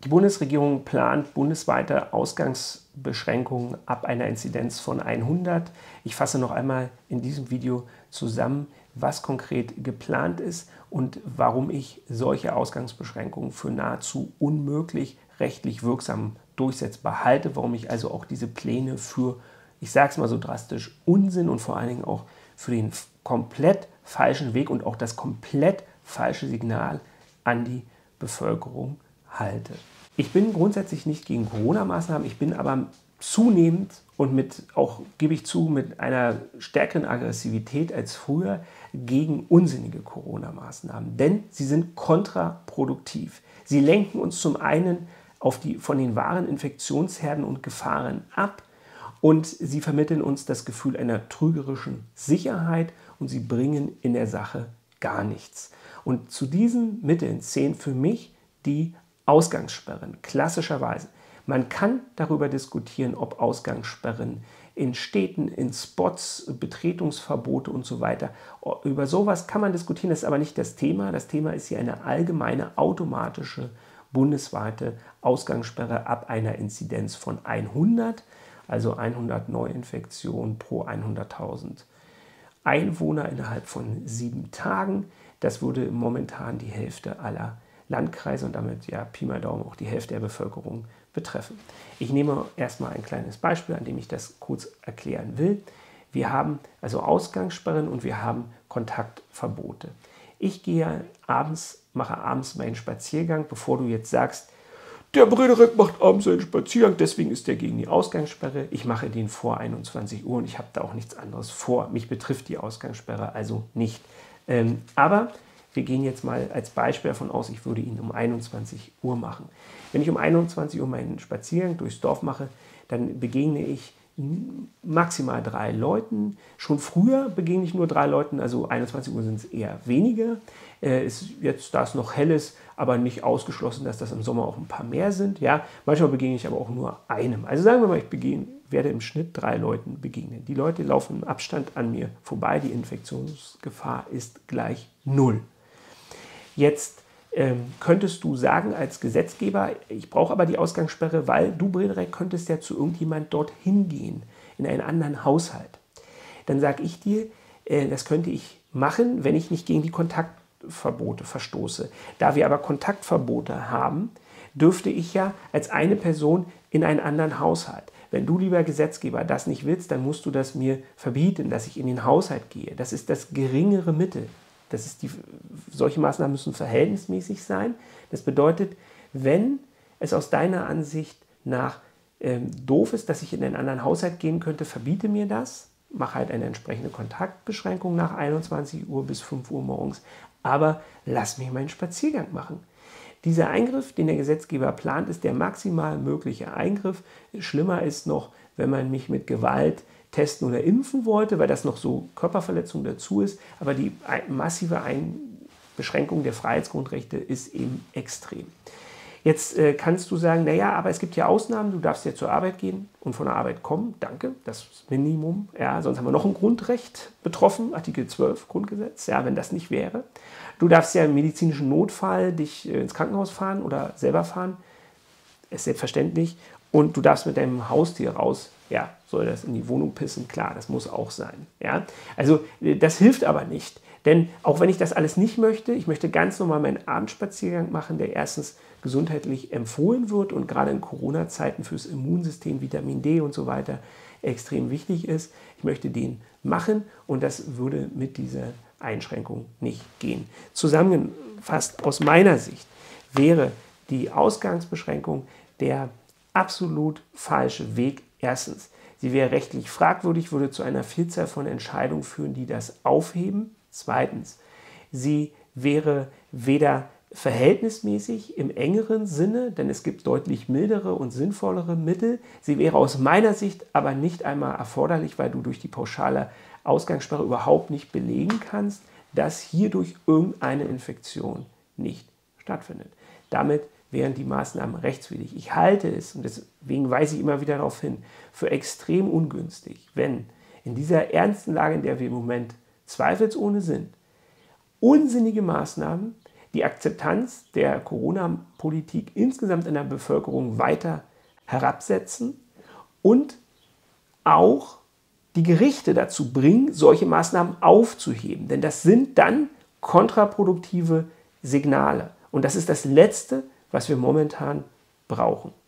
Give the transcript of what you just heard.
Die Bundesregierung plant bundesweite Ausgangsbeschränkungen ab einer Inzidenz von 100. Ich fasse noch einmal in diesem Video zusammen, was konkret geplant ist und warum ich solche Ausgangsbeschränkungen für nahezu unmöglich rechtlich wirksam durchsetzbar halte, warum ich also auch diese Pläne für, ich sage es mal so drastisch, Unsinn und vor allen Dingen auch für den komplett falschen Weg und auch das komplett falsche Signal an die Bevölkerung halte. Ich bin grundsätzlich nicht gegen Corona-Maßnahmen, ich bin aber zunehmend und mit, auch gebe ich zu, mit einer stärkeren Aggressivität als früher gegen unsinnige Corona-Maßnahmen, denn sie sind kontraproduktiv. Sie lenken uns zum einen von den wahren Infektionsherden und Gefahren ab und sie vermitteln uns das Gefühl einer trügerischen Sicherheit und sie bringen in der Sache gar nichts. Und zu diesen Mitteln zählen für mich die Ausgangssperren, klassischerweise. Man kann darüber diskutieren, ob Ausgangssperren in Städten, in Spots, Betretungsverbote und so weiter. Über sowas kann man diskutieren, das ist aber nicht das Thema. Das Thema ist hier eine allgemeine, automatische, bundesweite Ausgangssperre ab einer Inzidenz von 100, also 100 Neuinfektionen pro 100.000 Einwohner innerhalb von 7 Tagen. Das würde momentan die Hälfte aller Landkreise und damit ja Pi mal Daumen auch die Hälfte der Bevölkerung betreffen. Ich nehme erstmal ein kleines Beispiel, an dem ich das kurz erklären will. Wir haben also Ausgangssperren und wir haben Kontaktverbote. Ich mache abends meinen Spaziergang, bevor du jetzt sagst, der Brederek macht abends seinen Spaziergang, deswegen ist er gegen die Ausgangssperre. Ich mache den vor 21 Uhr und ich habe da auch nichts anderes vor. Mich betrifft die Ausgangssperre also nicht. Aber wir gehen jetzt mal als Beispiel davon aus, ich würde ihn um 21 Uhr machen. Wenn ich um 21 Uhr meinen Spaziergang durchs Dorf mache, dann begegne ich maximal 3 Leuten. Schon früher begegne ich nur 3 Leuten, also 21 Uhr sind es eher weniger. Ist jetzt, da es noch hell ist, aber nicht ausgeschlossen, dass das im Sommer auch ein paar mehr sind. Ja, manchmal begegne ich aber auch nur einem. Also sagen wir mal, ich werde im Schnitt 3 Leuten begegnen. Die Leute laufen im Abstand an mir vorbei, die Infektionsgefahr ist gleich 0. Jetzt könntest du sagen als Gesetzgeber, ich brauche aber die Ausgangssperre, weil du, Brederek, könntest ja zu irgendjemand dorthin gehen, in einen anderen Haushalt. Dann sage ich dir, das könnte ich machen, wenn ich nicht gegen die Kontaktverbote verstoße. Da wir aber Kontaktverbote haben, dürfte ich ja als eine Person in einen anderen Haushalt. Wenn du, lieber Gesetzgeber, das nicht willst, dann musst du das mir verbieten, dass ich in den Haushalt gehe. Das ist das geringere Mittel. Solche Maßnahmen müssen verhältnismäßig sein. Das bedeutet, wenn es aus deiner Ansicht nach doof ist, dass ich in einen anderen Haushalt gehen könnte, verbiete mir das. Mach halt eine entsprechende Kontaktbeschränkung nach 21 Uhr bis 5 Uhr morgens. Aber lass mich meinen Spaziergang machen. Dieser Eingriff, den der Gesetzgeber plant, ist der maximal mögliche Eingriff. Schlimmer ist noch, wenn man mich mit Gewalt testen oder impfen wollte, weil das noch so Körperverletzung dazu ist. Aber die massive Beschränkung der Freiheitsgrundrechte ist eben extrem. Jetzt kannst du sagen, naja, aber es gibt ja Ausnahmen, du darfst ja zur Arbeit gehen und von der Arbeit kommen. Danke, das Minimum. Ja, sonst haben wir noch ein Grundrecht betroffen, Artikel 12 Grundgesetz, ja, wenn das nicht wäre. Du darfst ja im medizinischen Notfall dich ins Krankenhaus fahren oder selber fahren, ist selbstverständlich. Und du darfst mit deinem Haustier raus, ja, soll das in die Wohnung pissen? Klar, das muss auch sein. Ja? Also das hilft aber nicht. Denn auch wenn ich das alles nicht möchte, ich möchte ganz normal meinen Abendspaziergang machen, der erstens gesundheitlich empfohlen wird und gerade in Corona-Zeiten fürs Immunsystem, Vitamin D und so weiter extrem wichtig ist. Ich möchte den machen und das würde mit dieser Einschränkung nicht gehen. Zusammengefasst aus meiner Sicht wäre die Ausgangsbeschränkung der absolut falsche Weg. Erstens, sie wäre rechtlich fragwürdig, würde zu einer Vielzahl von Entscheidungen führen, die das aufheben. Zweitens, sie wäre weder verhältnismäßig im engeren Sinne, denn es gibt deutlich mildere und sinnvollere Mittel. Sie wäre aus meiner Sicht aber nicht einmal erforderlich, weil du durch die pauschale Ausgangssperre überhaupt nicht belegen kannst, dass hierdurch irgendeine Infektion nicht stattfindet. Damit wären die Maßnahmen rechtswidrig. Ich halte es, und deswegen weise ich immer wieder darauf hin, für extrem ungünstig, wenn in dieser ernsten Lage, in der wir im Moment zweifelsohne sind, unsinnige Maßnahmen, die Akzeptanz der Corona-Politik insgesamt in der Bevölkerung weiter herabsetzen und auch die Gerichte dazu bringen, solche Maßnahmen aufzuheben. Denn das sind dann kontraproduktive Signale. Und das ist das Letzte, was wir momentan brauchen.